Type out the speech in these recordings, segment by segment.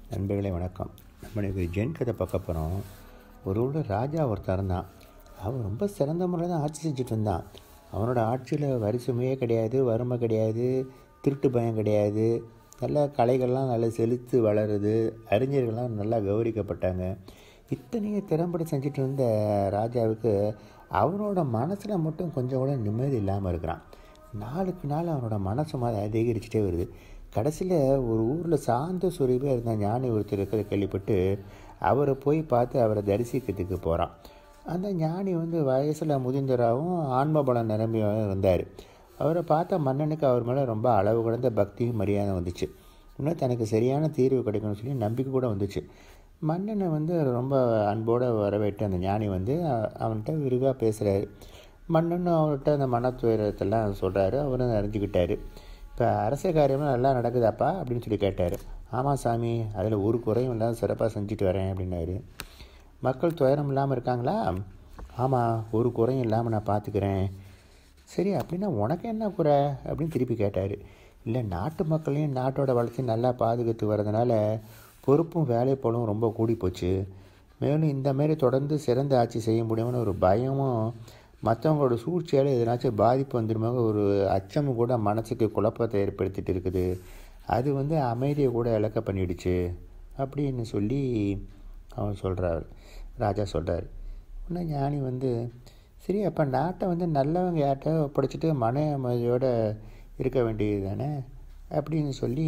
நண்பர்களே வணக்கம். நம்ம இன்றைக்கி ஜென் கதை பார்க்க போகிறோம். ஒரு ஊரில் ராஜா ஒருத்தர் இருந்தான். அவன் ரொம்ப சிறந்த முறையில் தான் ஆட்சி செஞ்சுட்டு இருந்தான். அவனோட ஆட்சியில் வரிசுமையே கிடையாது, வறுமை கிடையாது, திருட்டு பயம் கிடையாது. நல்ல கலைகள்லாம் நல்லா செழித்து வளருது, அறிஞர்கள்லாம் நல்லா கௌரவிக்கப்பட்டாங்க. இத்தனையும் திறம்பட செஞ்சுட்டு இருந்த ராஜாவுக்கு அவனோட மனசில் மட்டும் கொஞ்சம் கூட நிம்மதி இல்லாமல் இருக்கிறான். நாளுக்கு நாள் அவனோட மனசு மாதிரி அதிகரிச்சுட்டே வருது. கடைசியில் ஒரு ஊரில் சாந்த சுரூபியாக இருந்த ஞானி ஒருத்தர் இருக்கிறத கேள்விப்பட்டு அவரை போய் பார்த்து அவரை தரிசிக்கிறதுக்கு போகிறான். அந்த ஞானி வயசில் முதிர்ந்தராகவும் ஆன்மபலம் நிரம்பியாக இருந்தார். அவரை பார்த்த மன்னனுக்கு அவர் மேலே ரொம்ப அளவு கடந்த பக்தியும் மரியாதை வந்துச்சு. இன்னும் தனக்கு சரியான தீர்வு கிடைக்கணும்னு சொல்லி நம்பிக்கை கூட வந்துச்சு. மன்னனை ரொம்ப அன்போடு வரவேற்று அந்த ஞானி அவன்கிட்ட விரிவாக பேசுகிறாரு. மன்னனும் அவர்கிட்ட அந்த மனத்துயரத்தெல்லாம் சொல்கிறாரு. அவரும் அறிஞ்சிக்கிட்டார். இப்போ அரச காரியமாக நல்லா நடக்குதாப்பா அப்படின்னு சொல்லி கேட்டார். ஆமாம் சாமி, அதில் ஒரு குறையும் இல்லாமல் சிறப்பாக செஞ்சுட்டு வரேன் அப்படின்னாரு. மக்கள் துயரம் இல்லாமல் இருக்காங்களா? ஆமாம், ஒரு குறையும் இல்லாமல் நான் பார்த்துக்கிறேன். சரி, அப்படின்னா உனக்கு என்ன குறை அப்படின்னு திருப்பி கேட்டார். இல்லை, நாட்டு மக்களையும் நாட்டோட வளர்ச்சி நல்லா பாதுகாத்து வர்றதுனால பொறுப்பும் வேலைப்போலும் ரொம்ப கூடி போச்சு. மேலும் இந்தமாரி தொடர்ந்து சிறந்த ஆட்சி செய்ய முடியும்னு ஒரு பயமும் மற்றவங்களோட சூழ்ச்சியால் எதனாச்சும் பாதிப்பு வந்துடுமோ ஒரு அச்சமும் கூட மனசுக்கு குழப்பத்தை ஏற்படுத்திட்டு இருக்குது. அது அமைதியை கூட இழக்க பண்ணிடுச்சு அப்படின்னு சொல்லி அவன் சொல்கிறார். ராஜா சொல்கிறார். இன்னும் ஞானி சரி, அப்போ நாட்டை நல்லவங்க யார்கிட்ட ஒப்படைச்சிட்டு மன அமைதியோடு இருக்க வேண்டியது தானே அப்படின்னு சொல்லி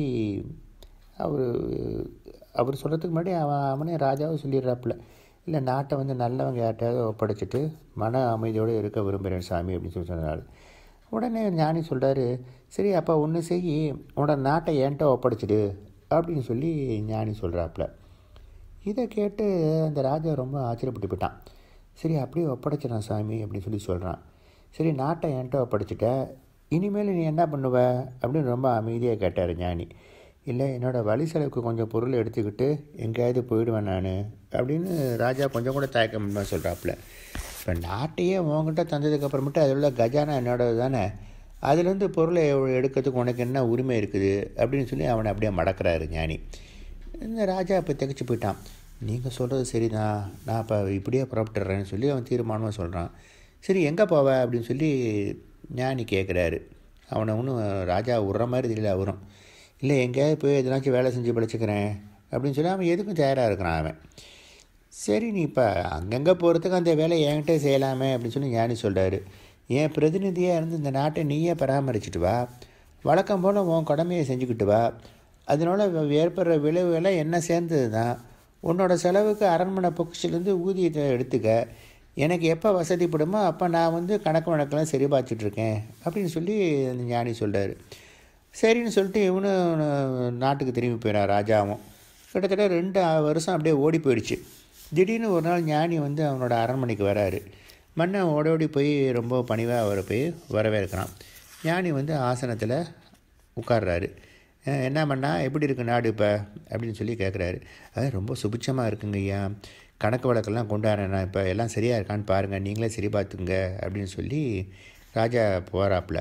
அவர் சொல்கிறதுக்கு முன்னாடி அவனே ராஜாவும் சொல்லிடுறாப்புல. இல்லை, நாட்டை நல்லவங்க யார்கிட்டையாவது ஒப்படைச்சிட்டு மன அமைதியோடு இருக்க விரும்புகிறேன் சாமி அப்படின்னு சொல்லி சொன்னார். உடனே ஞானி சொல்கிறாரு, சரி அப்போ ஒன்று செய், உன்னோட நாட்டை என்கிட்ட ஒப்படைச்சிடு அப்படின்னு சொல்லி ஞானி சொல்கிறாப்புல. இதை கேட்டு அந்த ராஜா ரொம்ப ஆச்சரியப்பட்டு போயிட்டான். சரி, அப்படியே ஒப்படைச்சிடான் சாமி அப்படின்னு சொல்லி சொல்கிறான். சரி, நாட்டை என்கிட்ட ஒப்படைச்சிட்ட, இனிமேல் நீ என்ன பண்ணுவ அப்படின்னு ரொம்ப அமைதியாக கேட்டார் ஞானி. இல்லை, என்னோடய வழி செலவுக்கு கொஞ்சம் பொருள் எடுத்துக்கிட்டு எங்கேயாவது போயிடுவேன் நான் அப்படின்னு ராஜா கொஞ்சம் கூட தயக்கமாக சொல்கிறாப்புல. இப்போ நாட்டையே உங்ககிட்ட தந்ததுக்கப்புறமேட்டு அதில் உள்ள கஜானா என்னோடது தானே, அதுலேருந்து பொருளை எடுக்கிறதுக்கு உனக்கு என்ன உரிமை இருக்குது அப்படின்னு சொல்லி அவனை அப்படியே மடக்கிறாரு ஞானி. இந்த ராஜா இப்போ திகச்சு போயிட்டான். நீங்கள் சொல்கிறது சரி தான், நான் இப்போ இப்படியே புறப்பட்டுறேன்னு சொல்லி அவன் தீர்மானமாக சொல்கிறான். சரி, எங்கே போவ அப்படின்னு சொல்லி ஞானி கேட்குறாரு. அவனை ஒன்றும் ராஜா விட்ற மாதிரி தெரியல. அவரும் இல்லை, எங்கேயாவது போய் எதனாச்சும் வேலை செஞ்சு பிழைச்சிக்கிறேன் அப்படின்னு சொல்லி அவன் எதுக்கும் தயாராக இருக்கிறான் அவன். சரி, நீ இப்போ அங்கங்கே போகிறதுக்கு அந்த வேலையை என்கிட்ட செய்யலாமே அப்படின்னு சொல்லி ஞானி சொல்கிறாரு. என் பிரதிநிதியாக இருந்து இந்த நாட்டை நீயே பராமரிச்சுட்டு வா, வழக்கம் போல் உன் கடமையை செஞ்சுக்கிட்டு வா. அதனால் ஏற்படுற விளைவுகளாக என்ன சேர்ந்தது தான். உன்னோட செலவுக்கு அரண்மனை பொக்கிஷத்துலேருந்து ஊதியத்தை எடுத்துக்க. எனக்கு எப்போ வசதிப்படுமோ அப்போ நான் கணக்கு வழக்கெல்லாம் சரி பார்த்துட்ருக்கேன் அப்படின்னு சொல்லி அந்த ஞானி சொல்கிறாரு. சரின்னு சொல்லிட்டு இவனும் நாட்டுக்கு திரும்பி போயிடான். ராஜாவும் கிட்டத்தட்ட 2 வருஷம் அப்படியே ஓடி போயிடுச்சு. திடீர்னு ஒரு நாள் ஞானி அவனோட அரண்மனைக்கு வராரு. மன்னன் ஓடோடி போய் ரொம்ப பணிவாக அவரை போய் வரவேற்கிறான். ஞானி ஆசனத்தில் உட்கார்றாரு. என்ன பண்ணா, எப்படி இருக்குது நாடு இப்போ அப்படின்னு சொல்லி கேட்குறாரு. அது ரொம்ப சுபிட்சமாக இருக்குங்க ஐயா, கணக்கு வழக்கெல்லாம் கொண்டாடுறேன் நான், இப்போ எல்லாம் சரியாக இருக்கான்னு பாருங்கள், நீங்களே சரி பார்த்துங்க அப்படின்னு சொல்லி ராஜா போகிறாப்புல.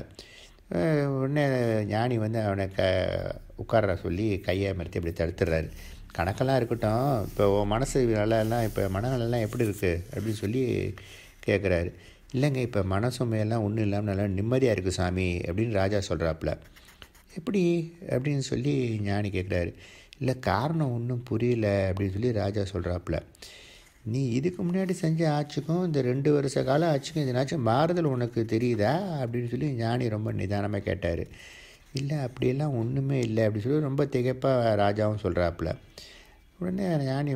உடனே ஞானி அவனை உட்கார சொல்லி கையை மறுத்து இப்படி தடுத்துடுறாரு. கணக்கெல்லாம் இருக்கட்டும், இப்போ உன் மனசு நலெல்லாம் இப்போ மனநலெல்லாம் எப்படி இருக்குது அப்படின்னு சொல்லி கேட்குறாரு. இல்லைங்க, இப்போ மனசுமையெல்லாம் ஒன்றும் இல்லாமல் நல்லா நிம்மதியாக இருக்குது சாமி அப்படின்னு ராஜா சொல்கிறாப்புல. எப்படி அப்படின்னு சொல்லி ஞானி கேட்குறாரு. இல்லை, காரணம் ஒன்றும் புரியல அப்படின்னு சொல்லி ராஜா சொல்கிறாப்புல. நீ இதுக்கு முன்னாடி செஞ்ச ஆட்சிக்கும் இந்த 2 வருஷ காலம் ஆட்சிக்கும் இதனாச்சும் மாறுதல் உனக்கு தெரியுதா அப்படின்னு சொல்லி ஞானி ரொம்ப நிதானமாக கேட்டார். இல்லை, அப்படியெல்லாம் ஒன்றுமே இல்லை அப்படின்னு சொல்லி ரொம்ப திகைப்பாக ராஜாவும் சொல்கிறாப்புல. உடனே ஞானி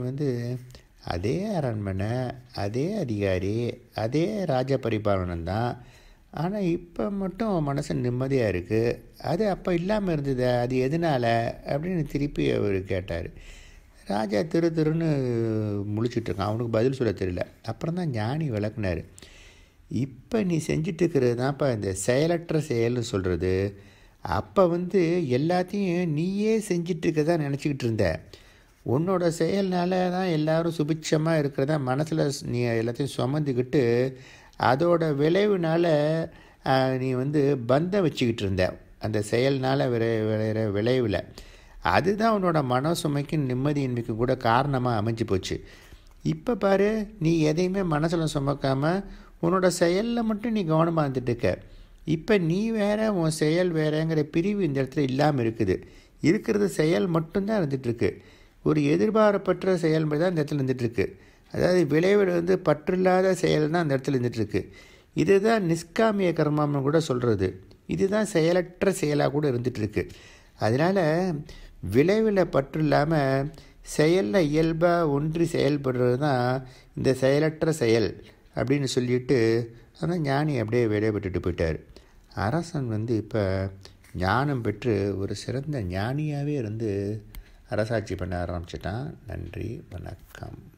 அதே அரண்மனை, அதே அதிகாரி, அதே ராஜ பரிபாலனம் தான், ஆனால் இப்போ மட்டும் மனசு நிம்மதியாக இருக்குது, அது அப்போ இல்லாமல் இருந்தது, அது எதனால் அப்படின்னு திருப்பி அவர் கேட்டார். ராஜா திருன்னு முழிச்சிட்ருக்கான். அவனுக்கு பதில் சொல்ல தெரியல. அப்புறம் தான் ஞானி விளக்குனார். இப்போ நீ செஞ்சிட்ருக்கிறது தான்ப்பா இந்த செயலற்ற செயல்னு சொல்கிறது. அப்போ எல்லாத்தையும் நீயே செஞ்சிட்ருக்கதா நினச்சிக்கிட்டு இருந்த. உன்னோட செயல்னால தான் எல்லோரும் சுபிட்சமாக இருக்கிறதா மனசில் நீ எல்லாத்தையும் சுமந்துக்கிட்டு அதோட விளைவுனால் நீ பந்தம் வச்சுக்கிட்டு இருந்த அந்த செயல்னால் விளையிற விளைவில். அதுதான் உன்னோட மன சுமைக்கும் நிம்மதியின்மைக்கும் கூட காரணமாக அமைஞ்சு போச்சு. இப்போ பாரு, நீ எதையுமே மனசில் சுமக்காமல் உன்னோட செயலில் மட்டும் நீ கவனமாக இருந்துட்டு இருக்க. இப்போ நீ வேற, உன் செயல் வேறங்கிற பிரிவு இந்த இடத்துல இல்லாமல் இருக்குது. இருக்கிறது செயல் மட்டும்தான் இருந்துகிட்ருக்கு. ஒரு எதிர்பார்ப்பற்ற செயல்முறை தான் இந்த இடத்துல இருந்துகிட்ருக்கு. அதாவது விளைவில் பற்றில்லாத செயல் தான் அந்த இடத்துல இருந்துகிட்ருக்கு. இதுதான் நிஷ்காமிய கர்மம்னு கூட சொல்கிறது. இதுதான் செயலற்ற செயலாக கூட இருந்துகிட்ருக்கு. அதனால் விளைவில் பற்று இல்லாமல் செயலில் இயல்பாக ஒன்றி செயல்படுறது தான் இந்த செயலற்ற செயல் அப்படின்னு சொல்லிட்டு அந்த ஞானி அப்படியே விடைபெற்றுட்டு போயிட்டார். அரசன் இப்போ ஞானம் பெற்று ஒரு சிறந்த ஞானியாகவே அரசாட்சி பண்ண ஆரம்பிச்சிட்டான். நன்றி, வணக்கம்.